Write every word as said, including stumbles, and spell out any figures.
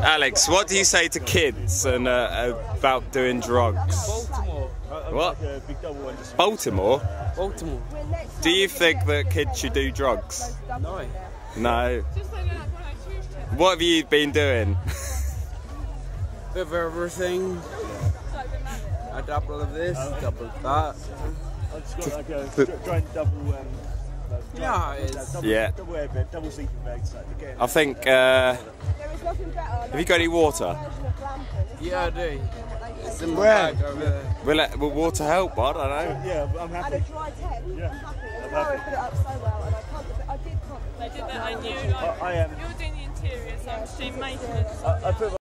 Alex, what do you say to kids and uh, about doing drugs? Baltimore. What? Baltimore? Baltimore. Do you think that kids should do drugs? No. No. What have you been doing? Bit of everything. A double of this, double of that. I just got like a giant double. Um, Yeah, it is. double, Yeah. Double airbag, double sleeping bags. Like, again. I think, uh, have you got any water? Yeah, I do. It's in my Where? bag over there. Will, it, will water help? I don't know. Yeah, I'm happy. And a dry ten. Yeah. I'm happy. I'm And Laura happy. put it up so well, and I can't. I did can't. I did that. I knew, like, I am. you're doing the interior, so I'm doing maintenance. I, I put